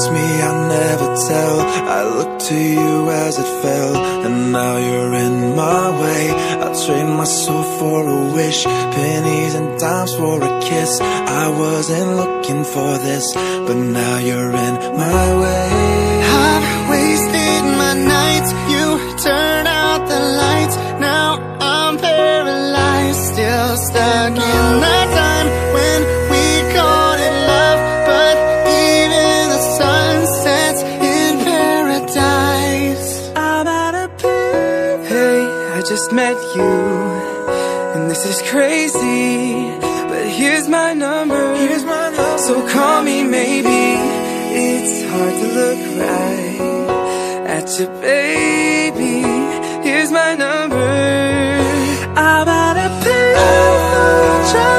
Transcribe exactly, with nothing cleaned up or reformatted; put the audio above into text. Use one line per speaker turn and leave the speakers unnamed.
me, I never tell. I look to you as it fell, and now you're in my way. I'll trade my soul for a wish, pennies and dimes for a kiss. I wasn't looking for this, but now you're in my way.
I've wasted my nights, you turn out the lights. Now I'm paralyzed, still stuck in that time when we called it love. But even the sun sets in paradise. I'm out of breath. Hey, I just met you, and this is crazy, but here's my number, here's my number. So call me maybe. It's hard to look right at you, baby. Here's my number. I'm out of pain.